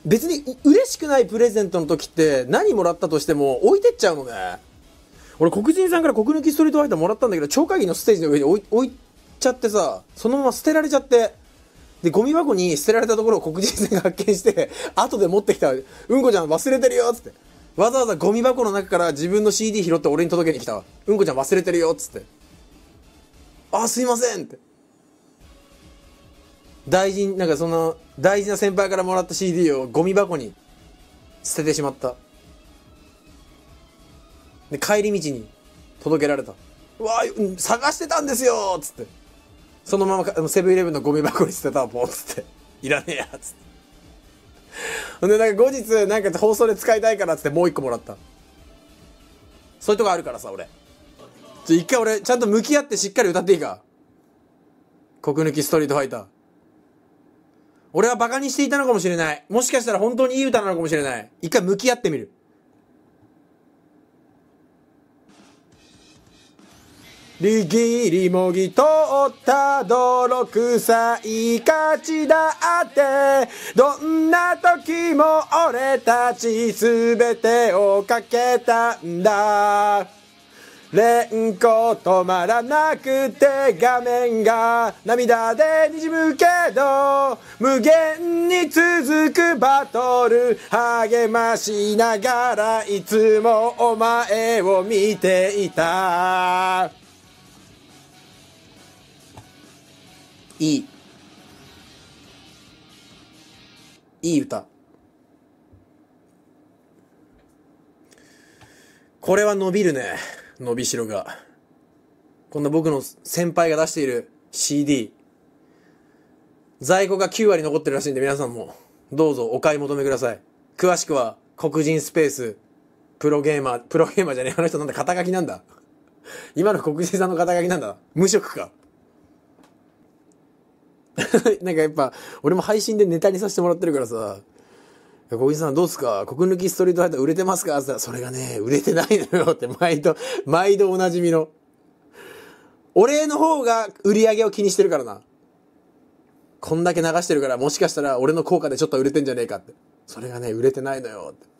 別に嬉しくないプレゼントの時って何もらったとしても置いてっちゃうのね。俺黒人さんから黒抜きストリートファイターもらったんだけど、超会議のステージの上に置いちゃってさ、そのまま捨てられちゃって、でゴミ箱に捨てられたところを黒人さんが発見して後で持ってきた。うんこちゃん忘れてるよっつって、わざわざゴミ箱の中から自分の CD 拾って俺に届けに来たわ。うんこちゃん忘れてるよっつって、あ、すいませんって。なんかその大事な先輩からもらった CD をゴミ箱に捨ててしまった。で帰り道に届けられた。うわ、探してたんですよっつって、そのままセブンイレブンのゴミ箱に捨てたわ、ポンっつって、いらねえやっつって。ほんでなんか後日なんか放送で使いたいからっつってもう一個もらった。そういうとこあるからさ、俺一回俺ちゃんと向き合ってしっかり歌っていいか。黒抜きストリートファイター、俺はバカにしていたのかもしれない。もしかしたら本当にいい歌なのかもしれない。一回向き合ってみる。リギリもぎ通った泥臭い勝ちだって、どんな時も俺たちすべてをかけたんだ。連呼止まらなくて画面が涙でにじむけど、無限に続くバトル励ましながらいつもお前を見ていた。いい歌。これは伸びるね、伸びしろが。こんな僕の先輩が出している CD、 在庫が9割残ってるらしいんで、皆さんもどうぞお買い求めください。詳しくは黒人スペースプロゲーマーじゃねえ、あの人なんだ、肩書きなんだ今の黒人さんの肩書きなんだ、無職かなんかやっぱ俺も配信でネタにさせてもらってるからさ、小木さんどうすか、黒抜きストリートファイター売れてますかって言ったら、それがね売れてないのよって毎度おなじみの。俺の方が売り上げを気にしてるからな。こんだけ流してるから、もしかしたら俺の効果でちょっと売れてんじゃねえかって。それがね売れてないのよって。